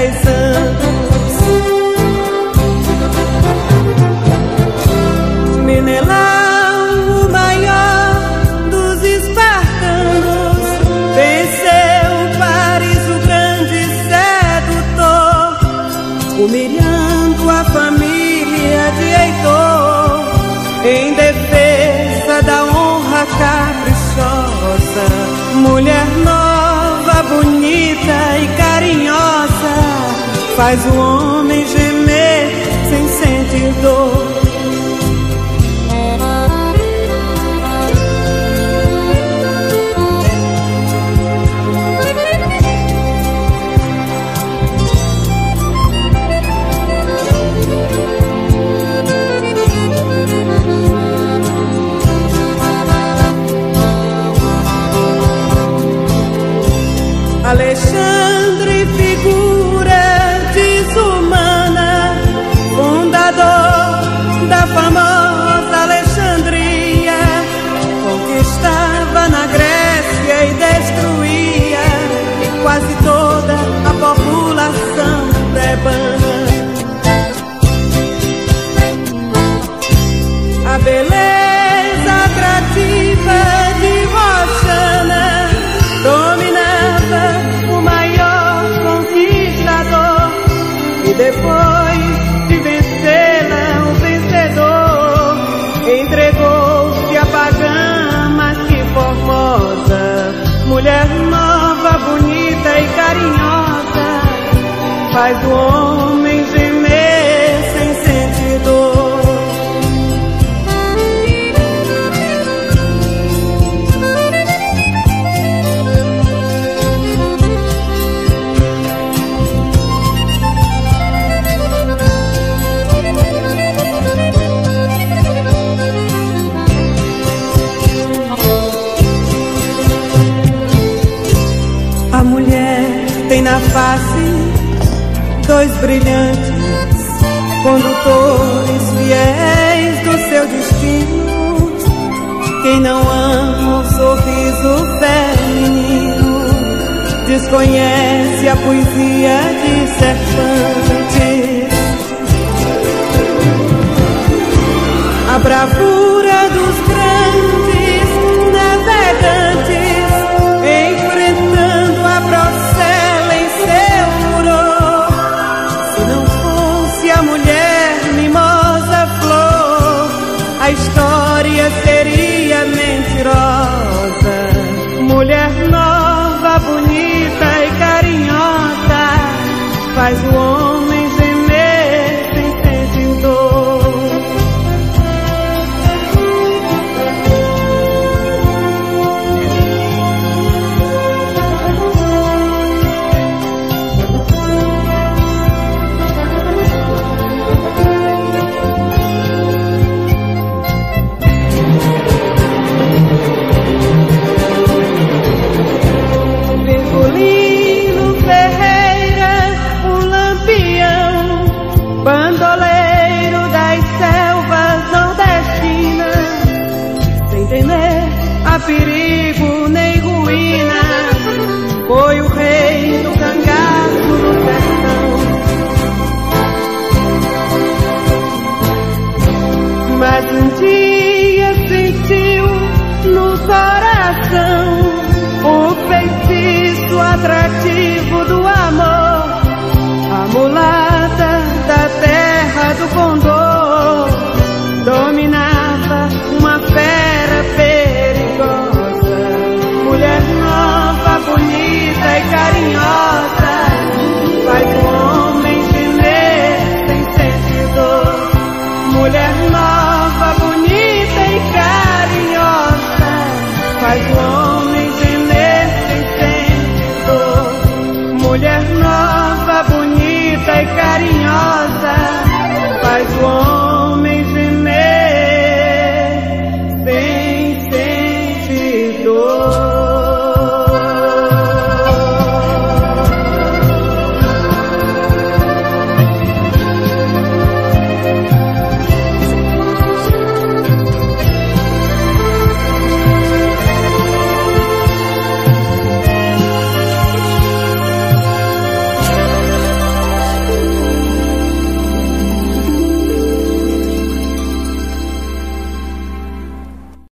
10 anos. Menelão, o maior dos espartanos, venceu Paris, o grande sedutor, humilhando a família de Heitor, em defesa da honra caprichosa. Mulher nova, bonita e carinhosa, faz o homem gemer sem sentir dor. Alexandre, figura desumana, fundador da famosa Alexandria, conquistava na Grécia e destruía quase toda a população tebana. A beleza atrativa de Roxana dominava o maior conquistador, e depois de vencê-la, o vencedor entregou-se à pagã, mas que formosa. Mulher nova, bonita e carinhosa, faz o homem gemer sem sentir dor. A mulher tem na face 2 brilhantes condutores fiéis do seu destino. Quem não ama o sorriso feminino desconhece a poesia de Cervantes. A bravura dos grandes navegantes, enfrentando a Procela em seu furor. Se não fosse a mulher mimosa flor, a história seria mentirosa. Mulher nova, bonita e carinhosa, faz o homem gemer sem sentir dor. Bandoleiro das selvas nordestinas, sem temer a perigo nem ruína, foi o rei do cangaço do sertão. Mas um dia sentiu no coração o feitiço atrativo do amor. A mulata da terra do Condor dominava uma fera perigosa. Mulher nova, bonita e carinhosa, faz o homem gemer sem sentir dor. Mulher nova, bonita e carinhosa, faz o homem gemer sem sentir dor. Mulher nova, bonita e carinhosa, faz o homem